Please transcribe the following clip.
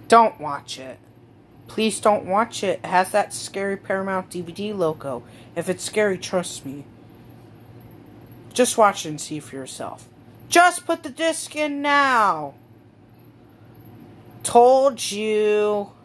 Don't watch it. Please don't watch it. It has that scary Paramount DVD logo. If it's scary, trust me. Just watch it and see for yourself. Just put the disc in now. Told you.